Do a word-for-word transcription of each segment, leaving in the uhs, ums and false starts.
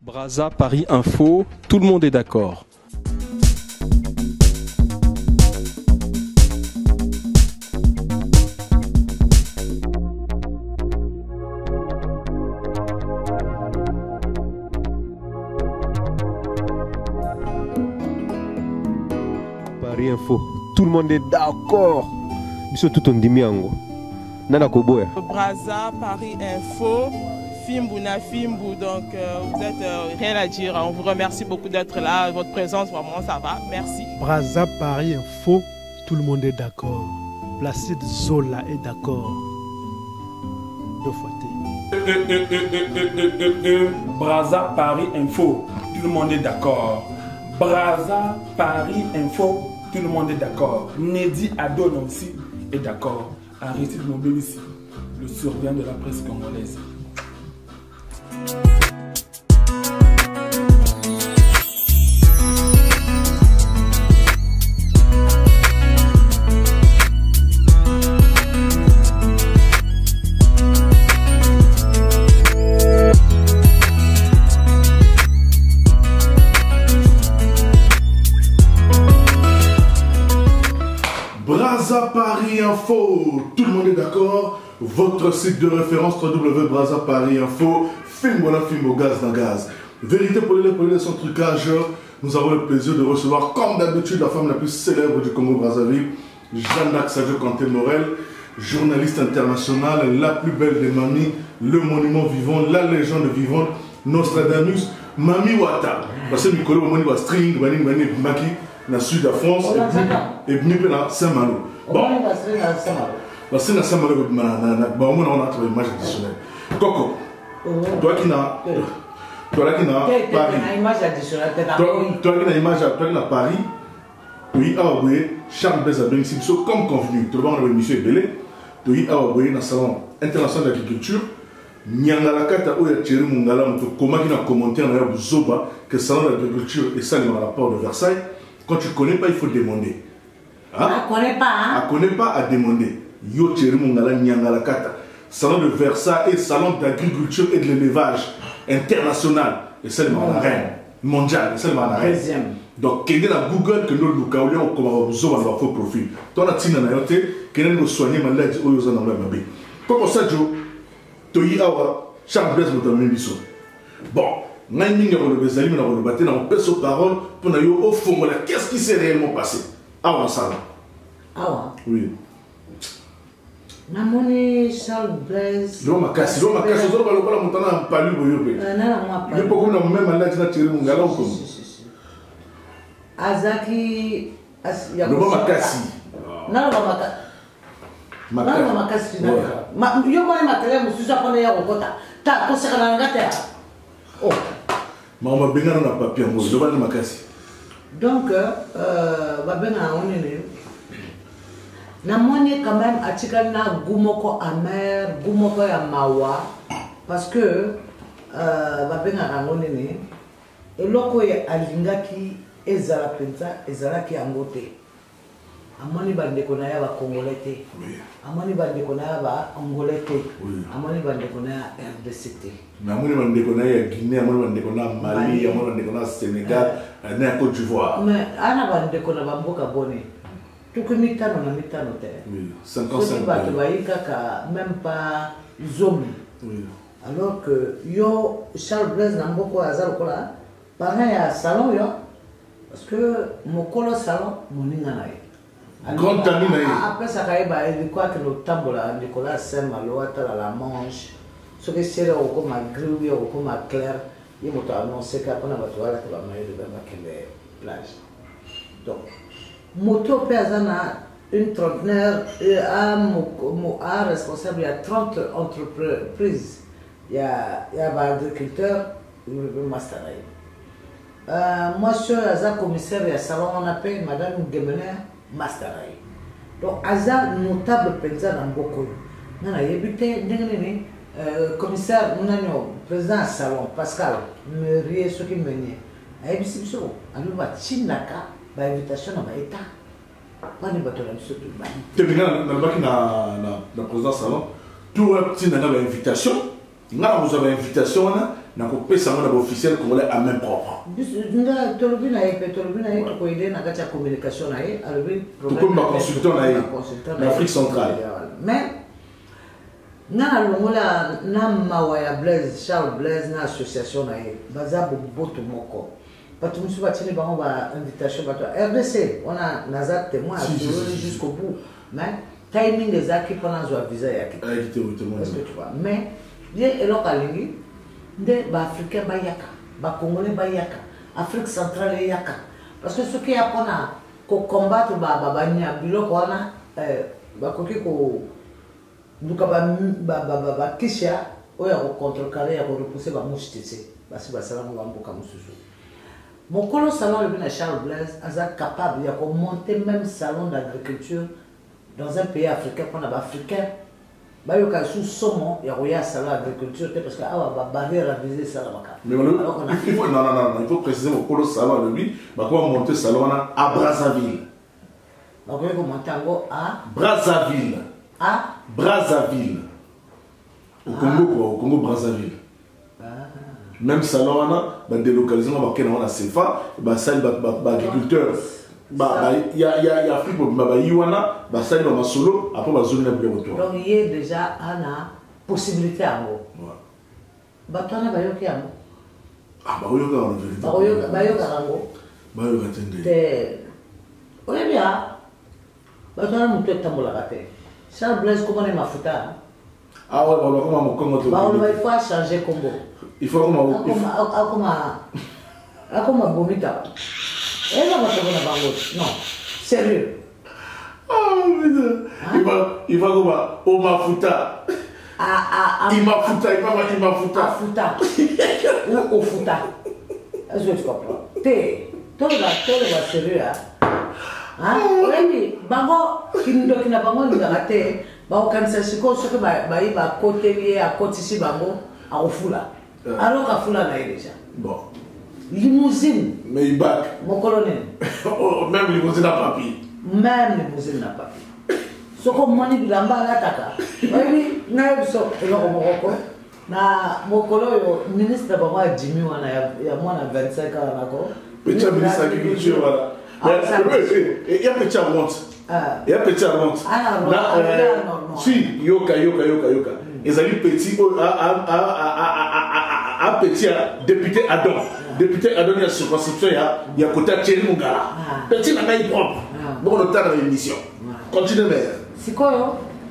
Brazza Paris Info, tout le monde est d'accord. Paris Info, tout le monde est d'accord. Monsieur tout on dit miango. Nana Koboya. Brazza Paris Info. Fimbu na Fimbu, donc euh, vous êtes euh, rien à dire. On vous remercie beaucoup d'être là. Votre présence, vraiment, ça va. Merci. Brazza Paris Info, tout le monde est d'accord. Placide Zola est d'accord. Deux fois euh, euh, euh, euh, euh, euh, Brazza Paris Info, tout le monde est d'accord. Brazza Paris Info, tout le monde est d'accord. Nedi Adon aussi est d'accord. Aristide Mobilici, le survient de la presse congolaise. Brazza Paris Info, tout le monde est d'accord. Votre site de référence w w w point brazza paris info, film voilà film au gaz dans gaz. Vérité pour les pour les sans trucage. Nous avons le plaisir de recevoir, comme d'habitude, la femme la plus célèbre du Congo Brazzaville, Jeanne-Jacques Sadio Kanté Morel, journaliste internationale, la plus belle des mamies, le monument vivant, la légende vivante, Nostradamus, Mami Wata. Parce que Nicolo Moni va string, Bani Bani Maki, dans le sud de la France, et puis dans Saint-Malo. Bon. Parce que dans Saint-Malo, on a trouvé une image additionnelle. Coco, toi qui n'as toi qui n'as Paris, toi qui n'as image à Paris, oui, ah oui, Charles Bézabeng, comme convenu, tu vas voir l'émission est belle, oui, ah oui, dans le salon international d'agriculture, Nyangala Kata Oya Thierry Mungala, comment il a commenté en arabe Zoba que le salon d'agriculture est ça dans le rapport de Versailles. Quand tu ne connais pas, il faut demander. Hein? On ne connaît pas. Hein? On ne connaît pas à demander. Yo Thierry Mungala Nyangala Kata, salon de Versailles et salon d'agriculture et de l'élevage international. Et c'est le reine mondial, c'est le reine. Donc, quand on a Google, que nous avons dit comment on va faire profil. Toi, on a dit que nous avons soigné ma lettre aux gens dans le même. Comme ça, Joe, tu as Charles Blaise Moutamin. Bon, nous avons dit que nous avons battu dans une parole pour nous au fond, qu'est-ce qui s'est réellement passé? Ah, on s'en va. Ah, oui. Namoni Charles Blaise. Je ma casse, je ma casse, je vais le monter dans un palu boyopé. Non, non, pas. Je peux comme nous même aller dans tirer mon galon comme. Azaki, je vais ma casse. Non, non, ma casse. Ma casse. Non, ma casse. Ma, yo moi ma télé, monsieur japonais ya okota. Ta conseiller na ngata. Oh. Maman benga na papier mo, je vais ma casse. Donc euh ba benga on est Namoni quand même atikana gumoko amer, gumoko ya mawa parce que euh babenga rangonene eloko ya alingaki ezala penza ezala ki angote. Amoni bandeko na ya ba congolais. Amoni bandeko na ya ba angolais. Amoni bandeko na ya R D C T. Amoni bandeko na ya Guinée, amoni bandeko na Mali, amoni bandeko na Sénégal, na Côte d'Ivoire. Mais ana bandeko na bamboka bone. Tout que mitano na mitano te. Oui, cinquante-cinq même pas zombie. Oui. Alors que yo Charles Blaise Namboko azal kola pareil à salon yo parce que mon colo salon moninga nae. Grand ami nae. Après ça kaiba il quoi que le tambola Nicolas Saint-Malo à la Manche. Ce que c'est là au comme grille au comme clair, il m'a annoncé qu'après on va voir la maille de la plage. Donc moto Pazana, une trentenaire, un responsable, il y a trente entreprises. Il y a, il y a un agriculteur, il y a un master. Euh, moi, je suis un commissaire, il y a un salon, on appelle Madame Gemener, master. Donc, Aza, notable président dans beaucoup. Non, il y a un commissaire, président du salon, Pascal, me riait ce qui me niait. Il y a un bisou, il y a un Chinaka. Invitation à l'État. Pas de bateau là-dessus. Tu es venu dans le président salon. Tout le petit n'a pas d'invitation. Nous avons une invitation. na ko pesa ngona ba officiel congolais à main propre. Nga tolobi na ye tolobi na ye to ko aider na kati ya communication na ye alobi problème. Tout comme ma consultant na ye en Afrique centrale. Mais na longola na mawa ya Blaise Charles Blaise na association na ye baza boto moko. Parce que nous sommes bango ba invitation ba R D C on a nazat témoin jusqu'au bout. Mais timing des acquis pendant zo visa yaki. Ah qui te témoin. Est-ce que tu vois? Mais bien elo kalingi nde ba africain ba yaka, ba congolais ba yaka, Afrique centrale yaka. Parce que ce qui a pona ko combattre ba ba banya biloko wana euh ba koki ko duka ba ba ba ba kisha oya ko contrecarrer ya ko repousser ba mushitse basi ba salamu ba mboka mususu. Mon colo salon le Charles Blaise est capable de monter même salon d'agriculture dans un pays africain qu'on a africain. Bah il y a sous saumon il y a un salon d'agriculture parce que ah bah barrière à viser ça là. Mais il faut non non non il faut préciser mon colo salon de lui bah comment monter salon à Brazzaville. Bah comment monter à Brazzaville. À Brazzaville. Au Congo quoi au Congo Brazzaville. Même salon on a délocalisé on va qu'elle on a C F A bah ça bah agriculteur bah il y a il y a il y a Afrique bah Iwana bah ça il va solo après bah zone là pour retour. Donc il y a déjà une possibilité à moi. Bah toi na bayo ki amo. Ah bah yo ka en vérité. Bah yo bah yo ka rango. Bah yo ka tende. Te oya bien. Bah toi na mutu tambola kate. Charles Blaise comment est mafuta? Ah ouais bah comment mon Congo to. Bah on va il faut changer Congo. Il faut comment on comment comment bomita. Et là va te bona bango. Non, sérieux. Ah putain. Il va il va comment au mafuta. Ah ah il m'a fouta, il m'a il m'a fouta. Fouta. Ou au fouta. Est-ce que tu comprends? T'es toi là, toi là sérieux hein. Hein? Oui, bango kindo kina bango ndakate. Bango kanisa siko soko ba ba iba côté lié à côté ici bango à ofula. Alors qu'à Fula n'a déjà. Bon. Limousine. Mais il back. Mon colonel. Même limousine n'a pas pris. Même limousine n'a pas pris. Ce qu'on m'a dit, l'amba l'attaque. Oui, n'a eu ça. Et là, au Morocco, na mon colonel, ministre de Bama Jimmy, il y a moins de vingt-cinq ans encore. Petit ministre de l'agriculture, voilà. Il y a petit honte. Il y a petit honte. Ah, non, non. Si, yoka, yoka, yoka, yoka. Ils ont dit petit, un petit député Adon. Député Adon, il y a circonscription, il y a côté Thierry Mungala. Petit n'a pas eu propre. Bon, le temps de l'émission. Continuez, mais. C'est quoi, yo?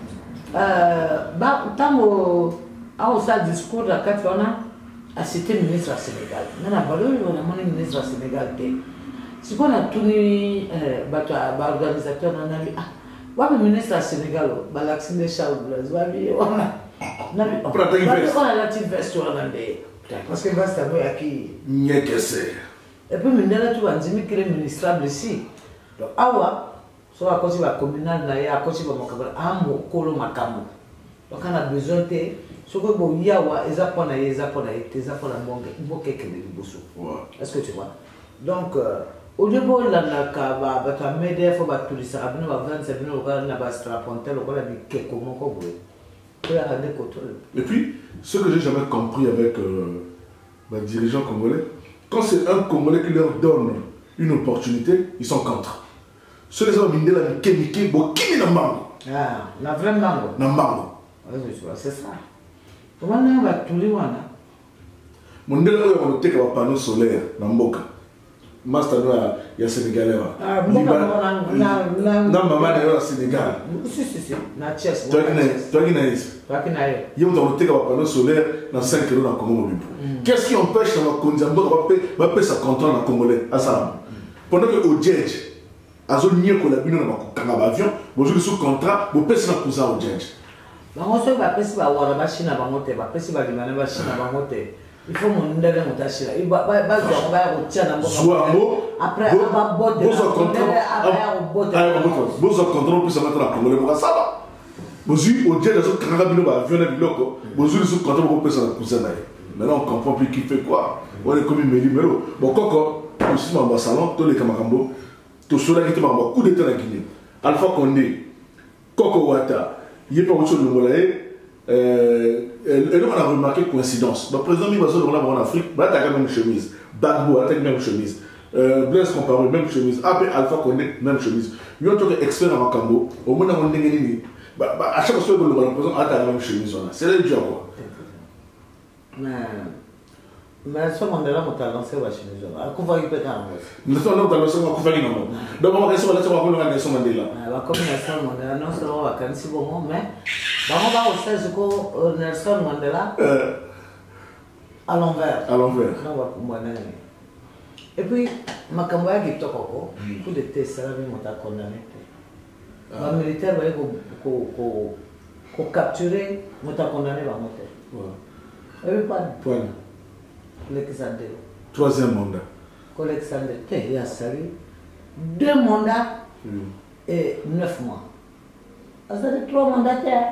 Tant que ça discours de la carte, on a cité le ministre du Sénégal. On a parlé, on a mon ministre du Sénégal. C'est qu'on a tourné, l'organisateur, on a dit, ah, le ministre du Sénégal, Balaxine de Charles Blaise, on a. On a la petite veste parce que veste à qui. Et puis maintenant tu vas dire que le ministrable ici. Donc awa, soit à cause de la communale, à cause de la amo kolo makamu. Donc on a besoin de ce que bon yawa, ils apprennent à ils apprennent à ils apprennent à manger, il faut quelqu'un de bosso. Est-ce que tu vois? Donc au lieu de la naka, bah bah tu as mis des fois bah tous les sarabino bah vingt sept minutes, on va na bah strapontel, on va la dire comment quoi. Et puis, ce que j'ai jamais compris avec euh, les dirigeants congolais, quand c'est un Congolais qui leur donne une opportunité, ils sont contre. Ceux les hommes, ils disent que Miki, Bokini Nambango. Ah, la vraie Nambango. Nambango. C'est ça. Comment on va tout les wana? Mon délai, on a un panneau solaire dans Mboka. Master, il y a Sénégalais. Ah, Mboka, non, maman, il y a Sénégal. Si, si, si. Na Thiès. Toi qui n'as pas. Il y a un panneau solaire dans cinq kilos dans le Congo. Qu'est-ce qui empêche dans le Congo de payer sa contrat dans le Congolais? Pendant que au Djedj, à zone nier qu'on a vu dans l'avion, vous jouez sous contrat, vous payez sa cousin au Djedj. On se va payer sa machine à bangote, va payer sa machine à bangote. Il faut mon ndele mutashira. Il va va va va retia na mboka. Après on va botter. Vous en contrôle. Après on botte. Vous en contrôle plus ça mettre la Congolais pour ça va. Vous y au Djedj dans ce carabino va avion na biloko. Vous y sous contrôle vous payez sa cousin na. Maintenant on comprend plus qui fait quoi. On est comme une mélimelo. Bon coco, aussi dans le salon, tous les camarambo, tout cela qui te m'a beaucoup de temps à Guinée. Alpha Condé, Coco Wata, il est pas autre chose de Molaye, et là, on a remarqué coïncidence. Le président Mibazo, en Afrique, il a la même chemise. Bagbo a la même chemise. Euh, Blaise Compaoré, même chemise. Après Alpha Condé, même chemise. Il y a un expert en Makambo. Au moins, on a dit à chaque fois que le président a la même chemise. C'est le job. Mais. Mais ce Mandela m'a lancé la chemise. À quoi va-t-il faire? Nous sommes dans le second coup. Donc, on va rester là, on va Nelson Mandela. Comme Nelson Mandela, non seulement on va si bon, mais on va aussi ce que Nelson Mandela à l'envers. À l'envers. Et puis, makambo ya kitoko coup de test ça même on condamné. Les militaires va ko ko ko capturer, on t'a condamné va monter. Ouais. Et puis pas point. Alexandre. Troisième mandat. Alexandre, il a sali deux mandats et neuf mois. Ça fait trois mandataires.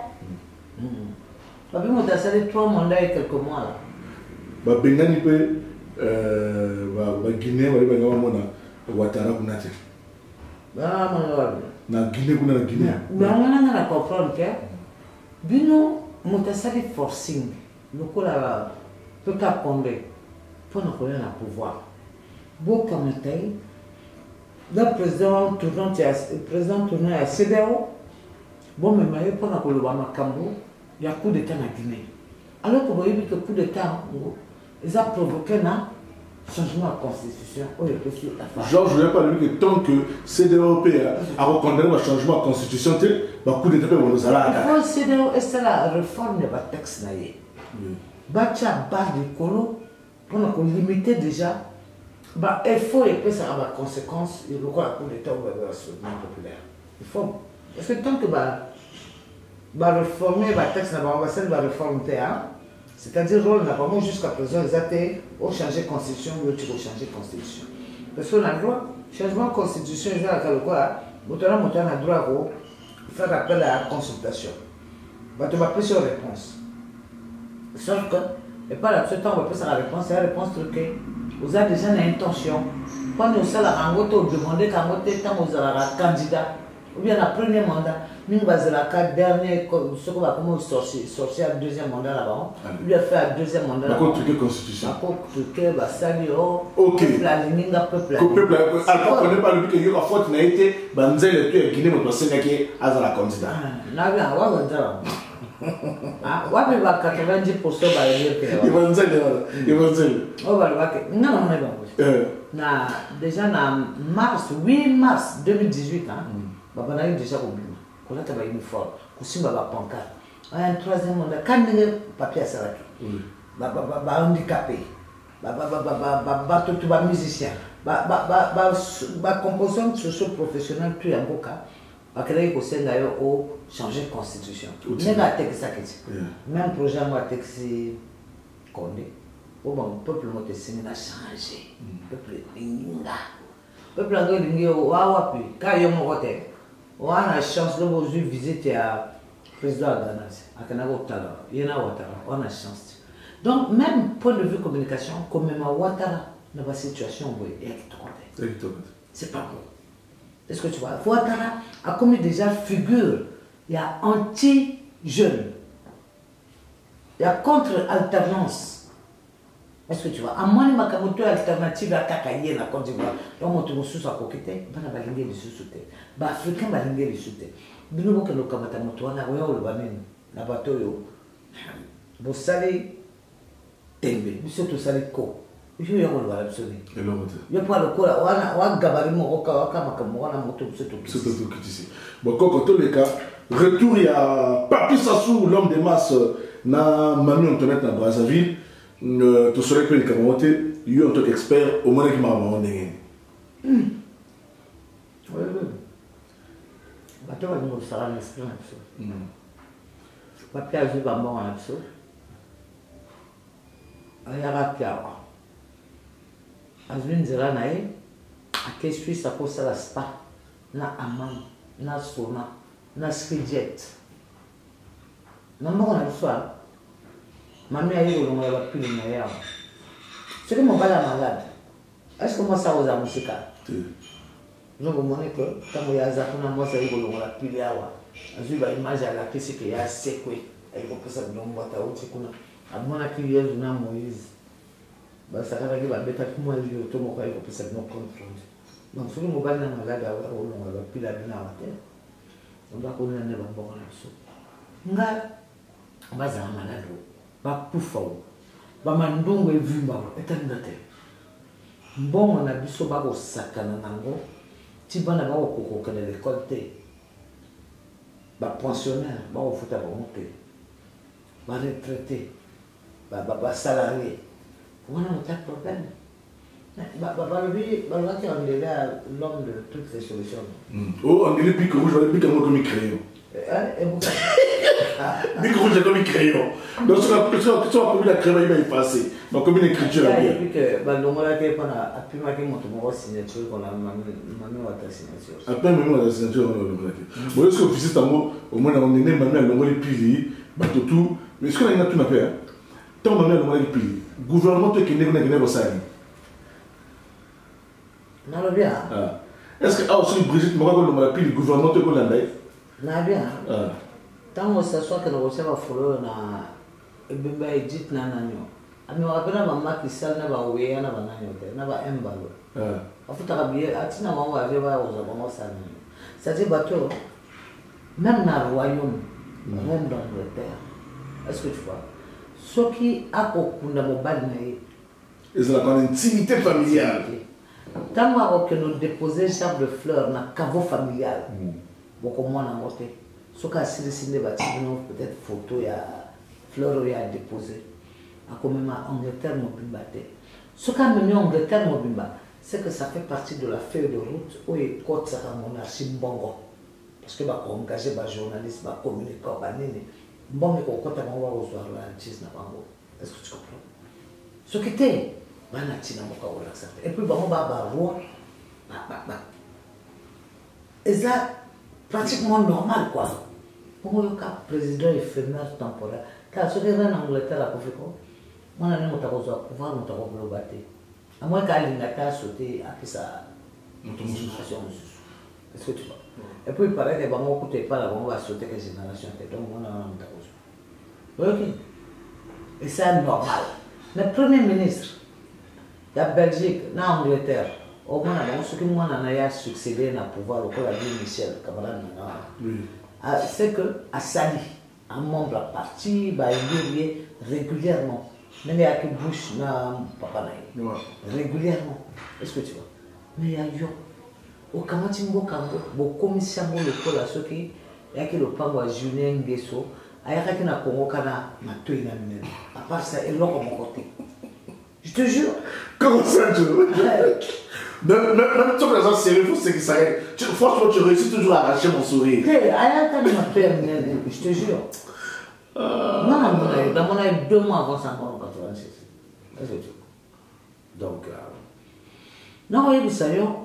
Bah puis on a sali trois mandats et quelques mois là. Bah Bengani peut euh bah Guinée va aller dans mona Ouattara kunate. Bah mona na Guinée kuna na Guinée. Mais on a comprendre que bino motasali forcing le ko la peut pas prendre pour nous connaître le pouvoir. Bon comme tel le président tournant le président tournant à C D A O bon mais mais pour nous connaître le Makambo il y a coup de temps en Guinée. Alors que vous voyez que coup de temps ils ont provoqué un changement de constitution. Georges, je ne veux pas dire que tant que C D A O a reconnu le changement de constitution, il y a coup de temps pour nous aller. Il faut C D A O et la réforme de la texte. Bacha bas du colo pour nous limiter déjà. Bah, il faut et puis ça a des conséquences. Il y a le coup de temps pour le soutien populaire. Il faut. Parce que tant que bah, bah réformer la texte, on va essayer de réformer. C'est-à-dire que n'a pas jusqu'à présent, ils ont changé la constitution, ils ont changé la constitution. Parce qu'on a le droit, changement de constitution, ils ont le droit, on a le droit de faire appel à la consultation. On va plus sur réponse. Sauf que, et pas là, ce temps, on va plus sur la réponse, c'est la réponse truquée. Vous avez déjà une intention. Quand nous allons à Angoto, demander qu'à Angoto, quand vous allez un candidat, ou bien le premier mandat, nous allons à le dernier, ce qu'on va sortir à deuxième mandat là-bas, lui a fait un deuxième mandat. Par contre, truquer constitution. Par contre, truquer, bah, salut, oh, ok. peuple aligné, peuple aligné. Peuple aligné. Alors, on n'est pas le but que y a faute n'a été, bah, nous allons tuer Guinée, mais nous allons tuer à la candidat. Non, bien, on va dire. Ah, on va voir quatre-vingt-dix pour cent de dire que. Il va nous dire, il va nous dire. On va voir que. Non, non, non, non. Déjà, en mars, huit mars deux mille dix-huit, hein. On a eu déjà oublié. On a travaillé une fois. On a eu un pancarte. Un troisième mandat. Quand on a eu papier à Saraki, un handicapé, un musicien, un composant socio-professionnel, puis un boca, on a créé au changer de constitution. Même projet, moi, texte Condé. Le peuple a changé. Le peuple a Le peuple a changé. Quand il y a un hôtel, on a la chance de visiter le président de Ghana. Il y a on a la chance. Donc, même point de vue communication, comme même à Ouattara, dans la situation, c'est pas bon. Est-ce que tu vois? Ouattara a commis déjà figure. Il y a anti-jeune. Il y a contre-alternance. Est-ce que tu vois? À moins de ma alternative à Kakaye, la Côte d'Ivoire, donc on sous à côté, on va balinguer les sous-soutés. Les Africains vont balinguer les sous-soutés. Nous avons que nous avons le bateau, le bateau, vous savez, Tembe, vous savez tout ça, les co. Il faut y avoir le bateau. Il n'y a pas le co, on a gabarit mon roca, on a un moto, c'est tout. C'est tout qui ici. Bon, dans tous les cas, retour, il y a Papi Sassou, l'homme des masses, na Mami Antoinette na Brazzaville. Tu serais que les Camerounais, il y a un tant qu'expert au moins qui m'a abandonné. Oui, oui. Bateau va nous faire un esprit là-dessus. Papier a vu bambon là-dessus. Il y a un pied. Azvin Zera nae, a que suis sa poste à la spa, na amam, na sona, na skijet. Non, non, on a le soir. Mamie a eu le monde plus de meilleur. C'est que mon père est malade. Est-ce que moi ça vous a musique? Je vous montre que quand il y a Zakuna, moi ça y est, on a plus de awa. Je vais imaginer la question qu'il y a secoué. ekopesa bilombo ata uti kuna amonaki Yesu na Moïse basakalaki babetaki mwa lioto moko ekopesa bino contrôle donc soki mobali na malade olonga bapila bino awa te ondakona ne bambongo na biso nga bazala malade bakufa o bamandungu evimba etalinga te mbongo na biso bakosakana nango ti bana bakokokokela l'école te bapensionnaire bakofuta bango te baretraité basalarié wana ota problème balobi balobaki ondele à l'homme de toutes les solutions. Oh, ondele pique rouge, ondele pique moi comme crayon. Pique rouge comme crayon. Donc sur la sur sur comme la crayon il va y passer. Donc comme une écriture là. Et puis que balongola ke pana apima ke moto mo signature qu'on a mami wata signature. Après même la signature on le bloqué. Bon est-ce que officier tango au moins on est né mami longoli pili bato tout mais est-ce que là il y a tout à faire? Tant mami longoli pili. Gouvernement te qui n'est pas n'est pas ça. Non, bien. Ah. Est-ce que ah aussi Brigitte Morago le pili gouvernement te qu'on a là? Non, bien. Ah. Tant on s'assoit que nous recevons follow na ebemba edit na nanyo. Ami wapena mama kisal na ba weya na bananyo te na ba embalo. Ah. Afuta kabiye atina mama ave ba oza mama sana. Ça dit bateau même na royaume même dans l'Angleterre. Est-ce que tu vois? Ce qui a kokunda mobile na ye. Et c'est la intimité familiale. Tant que nous déposer chambre de fleurs na caveau familial. Beaucoup moins en côté. Ce qu'a signé peut-être photo il y a fleurs il y a déposé. À quand même en Angleterre mobimba. Ce qu'a mené en Angleterre mobimba, c'est que ça fait partie de la feuille de route où il côte sa monarchie bongo. Parce que bah engager bah journaliste, bah communicant, bah nini. Bon mais quand on va recevoir l'artiste na bango. Est-ce que tu comprends? Ce qui était et puis on va avoir roi, et ça pratiquement normal quoi. Pour le cas président éphémère temporaire, car ce qui est en Angleterre à Kofiko, on a notre pouvoir, notre globalité. À moins qu'elle n'ait pas sauté à qui ça. Est-ce que tu vois? Et puis il paraît que bon, on ne pas là, on va sauter que génération, donc on a notre ok. Et c'est normal. Le premier ministre. La Belgique, la Angleterre, au moins, ce que moi a succédé à pouvoir, au cas de Michel Camarade, c'est que à Sali, un membre à parti, bah, il est régulièrement. Même il y a que Bush, na papa régulièrement. Est-ce que tu vois? Mais il y a yo. Au Kamatimbo Kango, au commissaire le col à ceux qui, il y a que le pango à Julien Nguesso, il y a que na Congo Kana, na Toina Minel. À part ça, il est là comme côté. Je te jure. Comment ça, tu veux? Même, même toi, les gens sérieux, il faut que ça aide. Franchement, tu réussis toujours à arracher mon sourire. Hé, je te jure. Euh... Non, non, dans mon avis, deux mois avant cinq ans, en quatre-vingt-six. Donc, euh... non, il y a des saillants,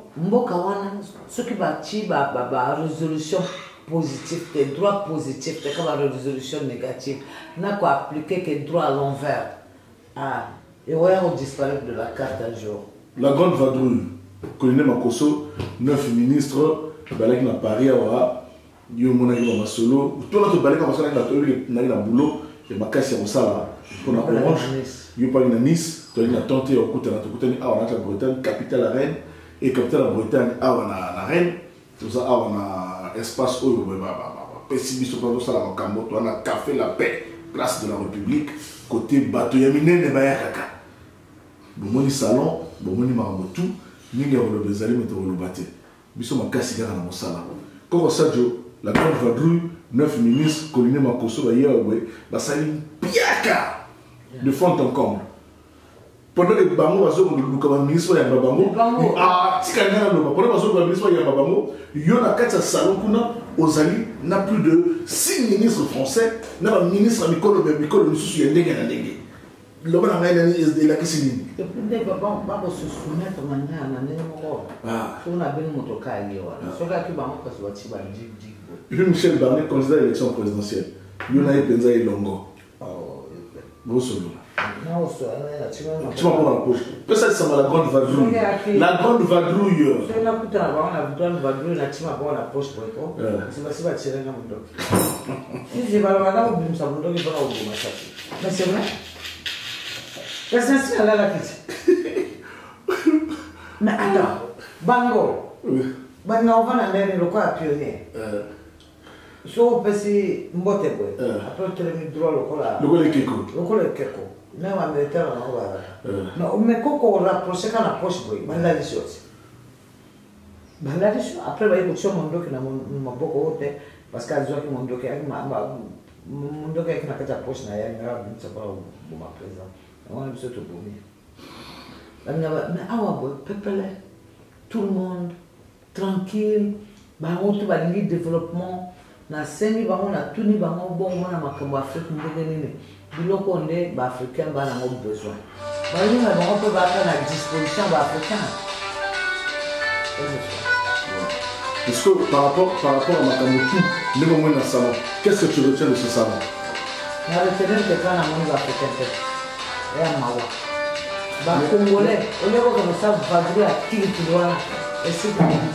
ce qui bâtit la résolution positive, des droits positifs, c'est comme la résolution négative. N'a qu'à appliquer que droit à l'envers. Ah. Et ouais, on disparaît de la carte un jour. La grande vadrouille, colonel Makoso, neuf ministres, balak na Paris, awa, yo monaki ba masolo, tout notre balak na masolo na toyo na na boulot, et makasi ya sala, pour na Orange, yo pa na Nice, to na tenter au côté na to côté awa na Bretagne, capitale la Reine, et capitale la Bretagne awa na na Reine, tout ça awa na espace où ba ba pessimiste pour ça la Cambo, to na café la paix, place de la République, côté bateau yamine ne ba yakaka. Bon salon, bon maramotu, ninga le bezali mais le bâti. Biso makasi kaka na mosala. Koko Sadio, la grande vadrouille, neuf ministres, colonel Makoso ba yewe, ba sali piaka de fond en comble. Pendant que bango bazo le luka ba ministre ya bango, ah tika ngana lo ba pendant bazo ba ministre ya bango, yo na kati salon kuna ozali n'a plus de six ministres français, na ba ministre mikolo be mikolo mususu ya ndenge na ndenge. L'homme a il a qui s'est dit. Le plus de bon, pas se soumettre maintenant à l'année mort. Ah. On a bien mon cas hier. Ce gars qui va en faire ce qui va dire dit. Puis Michel Barnier candidat à l'élection présidentielle. Il y en a eu Penza et Longo. Oh. Grosso modo. Non, c'est Tu vas voir la poche. Que ça, ça va la grande vadrouille. La grande vadrouille. C'est la putain, la grande vadrouille, la tu vas voir la poche pour toi. C'est pas si va tirer dans mon dos. Si j'ai pas le malade, on ça mon dos qui va au bout, mais c'est vrai. Mais c'est ainsi, là, la petite. Mais attends, Bango. Bango, on va aller le quoi à pionnier. So pesi mbote boy. Après tu le mets droit le cola. Le cola keko. Le cola keko. Mais on met terre on va. Non, mais coco rapprocher quand la poche boy. Banda les choses. Banda les choses. Après bah il faut mon dos qui n'a mon beaucoup haute parce qu'à dire que mon dos qui a ma mon dos qui a na kata poche na ya ngara ça pas au ma présent. On est surtout pour lui. Mais awa boy pepele tout le monde tranquille. Bah on tout va le développement. Na semi bango na tuni bango bon na makambo Afrique ndenge nini biloko nde ba africain ba na ngo besoin ba ni na bango pe ba na disposition ba africain. Est-ce que par rapport par rapport à makambo tout le moment dans salon qu'est-ce que tu retiens de ce salon? Na retenir que quand na monde africain et à mawa ba congolais on est comme ça va dire à qui tu dois et c'est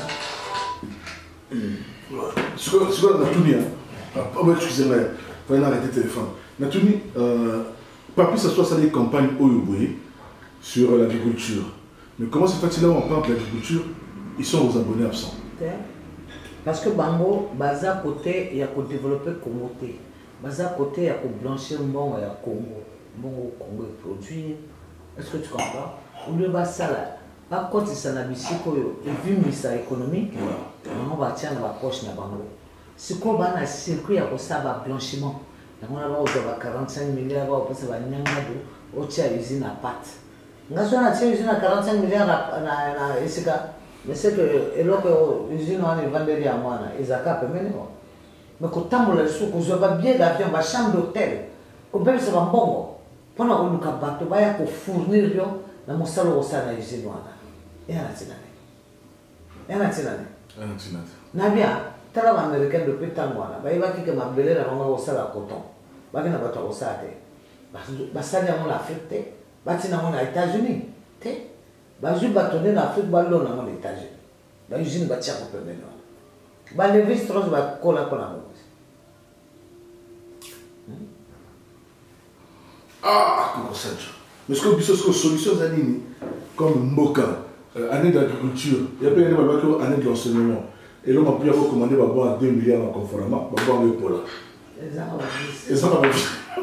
Ce que Natuni, excusez-moi, il faut arrêter le téléphone. Natuni, Papi s'assoit sur des campagnes Oyouboé sur l'agriculture. Mais comment se fait-il là où on parle de l'agriculture? Ils sont aux abonnés absents. Parce que Bango, Baza côté, il y a qu'à développer Congo. Baza côté, il y a qu'à blanchir le bon et à Congo. Bon, Congo est produit. Est-ce que tu comprends? Au lieu de ça là. Par contre, si ça n'a pas vu ça économique, on va tirer la poche na bango. Si on a un circuit à ça va blanchiment, on a quarante-cinq milliards, on va passer à Nyangado, on tient l'usine à pâte. On a l'usine à quarante-cinq milliards à Esika, mais c'est que l'usine on est vendue à moi, ils ont capé maintenant. Mais quand on a le sou, on a bien d'avion, on a chambre d'hôtel, on peut se faire bon. Pendant qu'on a bateau, on va fournir dans mon salon au sein de l'usine. Et un atinane. Et un atinane. Un atinane. Nabia, tala américain depuis tant mois. Bah il va qui que ma belle la maman au sal à coton. Bah qui n'a pas trop ça té. Bah ça n'a mon Afrique té. Bah tu n'as mon États-Unis té. Bah je bâtonner l'Afrique bah l'on a mon États-Unis. Bah usine bah tiens pour permettre. Bah les vistros bah colla pour la mode. Ah comment ça? Mais ce que vous avez solution d'anime comme Mboka. Euh, année d'agriculture, il y a pas une année de l'enseignement. Et là, on a pu recommander à deux milliards en conformément, on va aller pour là. Et ça va bien.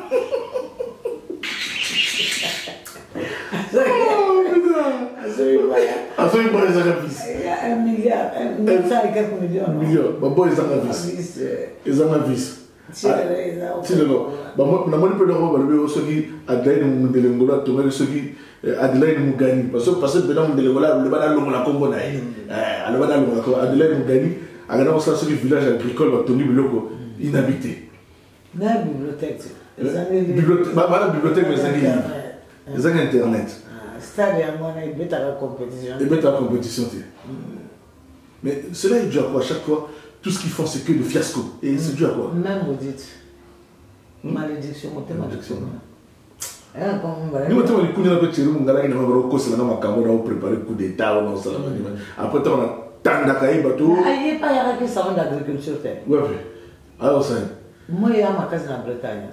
Ah, ça, il va les agafis. Un milliard, un milliard et quelques millions. Un milliard, bon, ils en avisent. Ils en avisent. Si le nom. Moi, je ne peux pas dire que ceux qui adhèrent à l'Angola, ceux qui adhèrent à Mougani. Parce que parce que dans l'Angola, le Bada Longola Congo, le Bada Longola, adhèrent à Mougani, à la fois ce village agricole, tenu biloko, inhabité. La bibliothèque. La bibliothèque, mais c'est les années Internet. C'est-à-dire, il y a la compétition. Il y a la compétition. Mais cela est dû à quoi? À chaque fois, tout ce qu'ils font, c'est que de fiasco. Et c'est dû à quoi? Même vous dites. Malédiction, malédiction. Nous, on a dit que nous avons tiré mon gars, nous avons préparé le coup d'État. Après, on a tant d'accueil, bateau. Il n'y a pas de salon d'agriculture. Oui, alors ça. Moi, il y a ma case en Bretagne.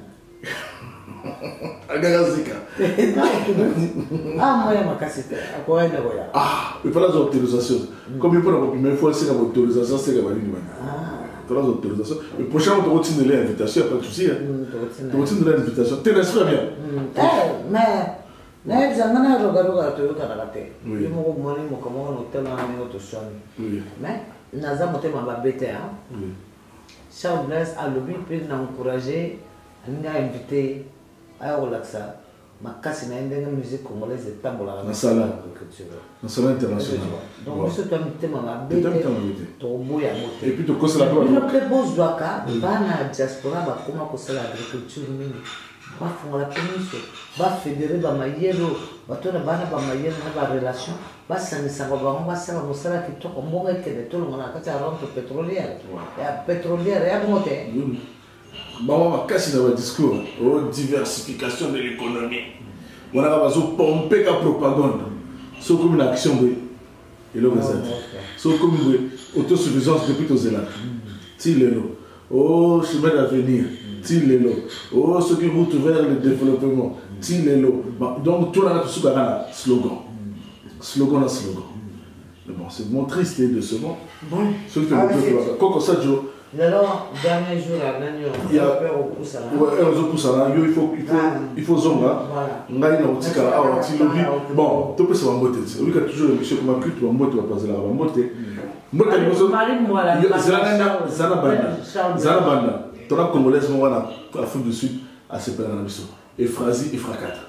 Agazika. Ah, moi, il y a ma case. À quoi est-ce que ah, il faut la autorisation. Comme il faut la première fois, c'est l'autorisation, c'est la valide. Il faut la autorisation. Le prochain, on te retire de l'invitation, il n'y a pas de souci. Tu retires de l'invitation. Tu restes très bien. Mais, mais, je ne sais pas si tu as regardé. Je ne sais pas si tu as regardé. Mais, je ne sais pas si tu as regardé. Charles Blaise a lobby pour encourager, nous a invité à relaxer. Ma casse n'a pas de musique congolaise et tambola. Dans la salle internationale. Donc, je suis invité à la bête. Et puis, tu connais la gloire. Le plus beau Zouaka, il va à la diaspora, comment c'est l'agriculture. Va faire la commission, va fédérer la maillero, va tourner la maillero, la relation, va s'en savoir, va s'en savoir qui toque au moins que de tout le monde a fait la rente pétrolière. Et la pétrolière est à monter. Bon, on va casser dans le discours. Oh, diversification de l'économie. On a pas pompé la propagande. C'est comme une action de. Et là, c'est comme une autosuffisance depuis tout cela. Si les lots. Oh, chemin d'avenir. Si les lots. Oh, ce qui route vers le développement. Si les lots. Donc, tout le monde a un slogan. Slogan à slogan. Mais bon, c'est mon triste de ce monde. Bon. Ce qui fait le Coco Sadio. Alors, dernier jour, il y a un peu au pouce. Ouais, un peu pouce à il faut il faut il faut zonga. Ngai na utika awa ti lobi. Bon, to pesa mbote. Oui ka toujours monsieur comme culte wa mbote wa passer la mbote. Mbote ni zo. Zana zana banda. Zana banda. Tona congolaise mo wana Afrique du Sud à se perdre na biso. Et Frazi et Fracata.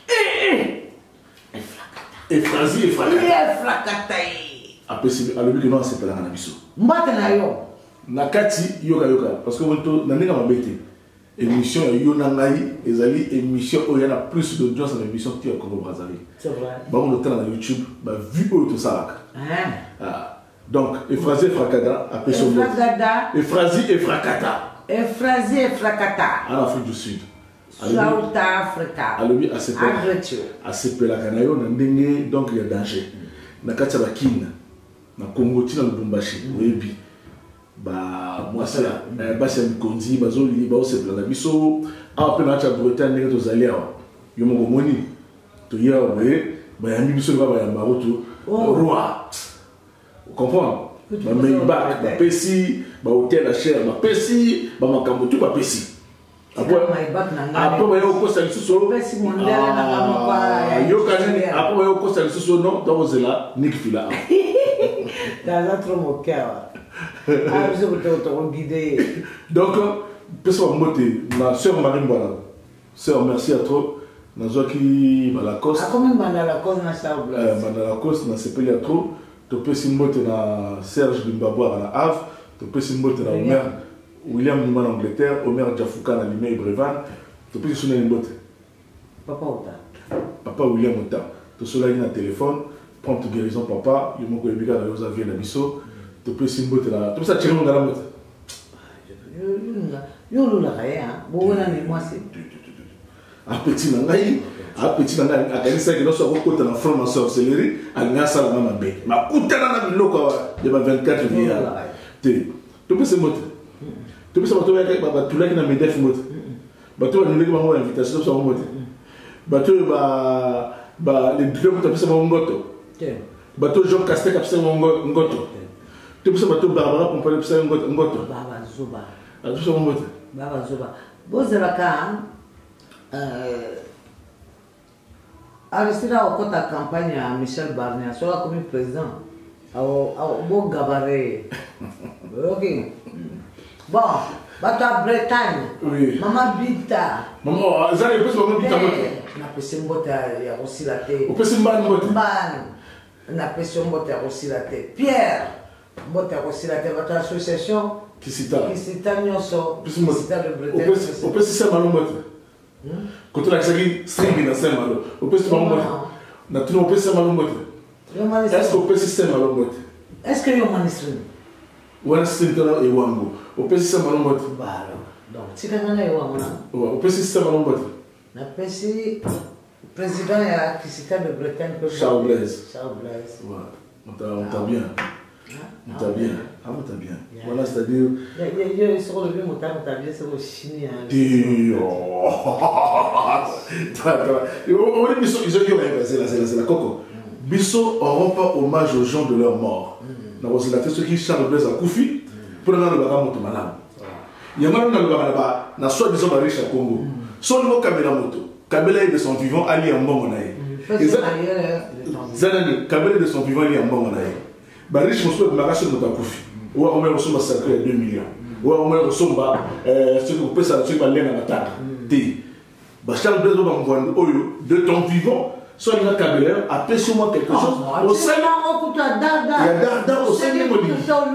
Et Frazi et Fracata. Et Fracata. Après c'est à lobi que non se perdre na biso. Mbote na yo. Nakati yoga yoga parce que on na ninga mabete émission yo na ngai ezali émission où il y a plus d'audience dans l'émission qui est Congo Brazzaville. C'est vrai. Bah on le temps dans YouTube, bah vu où tout ça là. Ah. Donc Efrazi et Fracata après son mot. Efrazi et Fracata. Efrazi et Fracata. En Afrique du Sud. South Africa. Alobi à ce à ce pela kanayo na ndenge donc il y a danger. Nakati ba kin na Congo tina Lubumbashi webi. Bah moi c'est là bah c'est Kondi bazo li ba se plana biso a pe na cha Bretagne que to zalia yo mo moni to ya we ba ya mi biso ba ya maroto roi vous comprenez ba me ba ba pesi ba hôtel à cher ba pesi ba makambo tout ba pesi après après ba yo ko sa lisuso pesi mondele na kama kwa yo kanani après yo ko sa lisuso non donc zela nikfila dans notre mon cœur. Ah, je vais te guider. Donc, personne moté, ma soeur Marie Mbola. Sœur, merci à toi. Nazo qui va la coste. Ah, comment va la coste na ça? Euh, va la coste na sepeli à trop. Tu peux simboter na Serge Bimbabwa à la Havre. Tu peux simboter na Omer William Newman en Angleterre, Omer Jafouka na Limay Brevan. Tu peux sonner une botte. Papa Ota. Papa William Ota. Tu sonnes na téléphone, prends ta guérison papa, il m'a dit que na Yosavier na biso. Tu peux simboter là. Tu peux ça tirer mon dans la motte. Yo lo la rien. Bon na ni moi c'est. A petit nangai, a petit nangai a gagné ça que nous sommes côté dans front ma sorcellerie, a gagné ça la maman bé. Ma coûte na na biloko de vingt-quatre vies. Tu peux simboter. Tu peux simboter avec ba tu là qui na medef motte. Ba tu va nous dire ma invitation sur motte. Ba tu ba ba les deux tu peux simboter ngoto. Ba tu Jean Castel qui simboter ngoto. Tu peux savoir Barbara pour parler de ça ngoto. Baba Zoba. Ah tu sais ngoto. Baba Zoba. Bozalaka euh Aristida au côté campagne à Michel Barnier, soit comme président. Au au bon gabarit. OK. Bon, bata Bretagne. Oui. Maman Bita. Maman, ça les plus maman Bita moto. Na pese mbota ya aussi la tête. Au pese mban moto. Mban. Na pese mbota aussi la tête. Pierre. Mbota aussi la tête votre association qui cita. Qui cita nyoso. Qui cita le Bretagne. Au pese ça maman moto. Quand tu as dit string dans ça malo. Au pese maman moto. Na tu au pese maman moto. Est-ce que au pese ça maman moto? Est-ce que yo manistrin? Wana stintona e wango. O pesi sa malon bot. Balo. Donc, si kana na e wango na. O pesi sa malon bot. Na pesi président ya Kisita de Bretagne que Charles Blaise. Charles Blaise. Ouais. On t'a on t'a bien. On t'a bien. Ah, on t'a bien. Voilà, c'est-à-dire il y a sur le vieux montant, on t'a bien c'est au chini hein. Dio. On est biso, ils ont eu c'est la c'est la coco. Biso auront pas hommage aux gens de leur mort. Na wasilaté ceux qui Charles Blaise a Koufi pour na le baka moto malamu. Yamana na le baka na soit disons ba riche à Congo. Son no Kabila moto. Kabila de son vivant ali en mbongo na ye. Zanani Kabila de son vivant ali en mbongo na ye. Ba riche mo soit baka sur moto Koufi. Ou on met au massacre deux millions. Ou on met au somba euh ce que peut ça ce que va lena mataka. T. Ba Charles Blaise ba ngwando oyo de ton vivant soit il y a Kabila appelle sur moi quelque chose. Au sein il y a Darda au sein de Modi.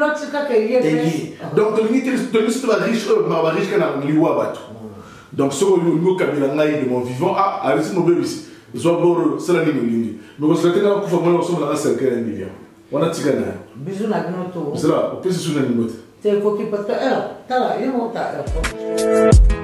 Donc, l'unité va riche, ma riche qui a liwa batu. Donc, ce que nous Kabila de mon vivant, ah, arrêtez mon bébé ici. Zobor, c'est la ligne. Mais vous savez que nous faisons ensemble dans cinq millions. On a tigana. Bisous na gnoto. C'est là, on peut se souvenir de notre. C'est quoi qui peut te. Alors, t'as là, il monte à.